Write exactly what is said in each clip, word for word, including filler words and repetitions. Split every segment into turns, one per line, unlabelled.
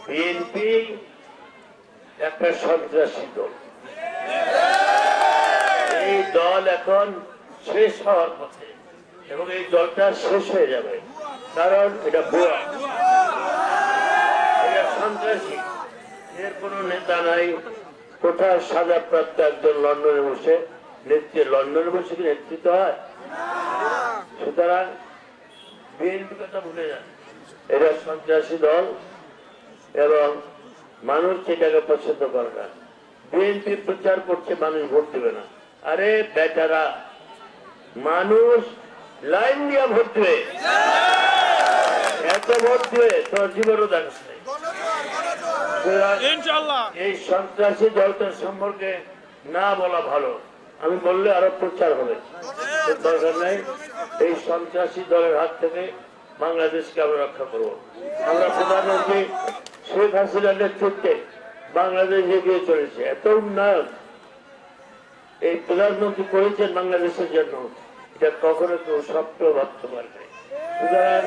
BNP একটা সন্ত্রাসী দল, এই দল এখন শেষ হওয়ার পথে এবং এই দলটা শেষ হয়ে যাবে, কারণ এটা ভুয়া, এটা সন্ত্রাসী, এর কোন নেতা নাই। কোথাও সাজাপ্রাপ্ত একজন লন্ডনে বসে নেতৃত্ব, লন্ডনে বসে কি নেতৃত্ব হয়? সুতরাং বিএনপি কথা ভুলে যান, এটা সন্ত্রাসী দল এবং মানুষ সেটাকে পছন্দ করে না। বিএনপি প্রচার করছে মানুষ ভোট দেবে না। আরে বেটারা, মানুষ লাইন দিয়ে ভোট দেবে, এত ভোট দেবে তোর জীবনও দেখাচ্ছে। এই সন্ত্রাসী দলটার সম্পর্কে না বলা ভালো, আমি বললে আরো প্রচার হবে, দরকার নেই। এই সন্ত্রাসী দলের হাত থেকে বাংলাদেশকে আমরা রক্ষা করবো। আমরা প্রধানমন্ত্রী শেখ হাসিনার নেতৃত্বে বাংলাদেশ এগিয়ে চলেছে, এত উন্নয়ন এই প্রধানমন্ত্রী করেছেন বাংলাদেশের জন্য, এটা কখনো কেউ স্বপ্ন ভাবতে পারবে। সুতরাং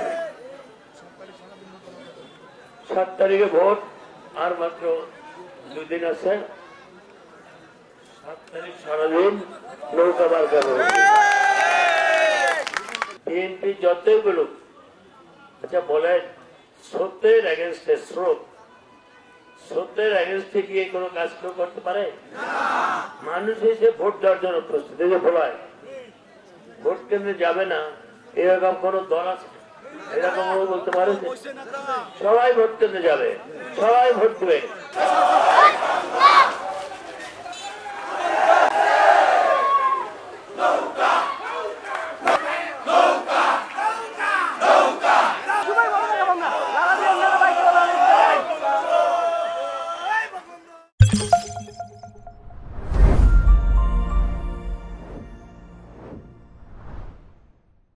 সাত তারিখে ভোট, আর মাত্র দুদিন আছে। সাত তারিখ সারাদিন নৌকা মার্কা হবে। বিএনপি যতই বলুক, আচ্ছা বলেন সত্যের এগেনস্টে স্রোত, সত্যের এগেনস্টে গিয়ে কোনো কাজ কেউ করতে পারে? মানুষ এসে ভোট দেওয়ার জন্য প্রস্তুত, এই যে ভোলায় ভোট কেন্দ্রে যাবে না এরকম কোন দল আছে? এরকম বলতে পারে? সবাই ভোট কেন্দ্রে যাবে, সবাই ভোট দেবে।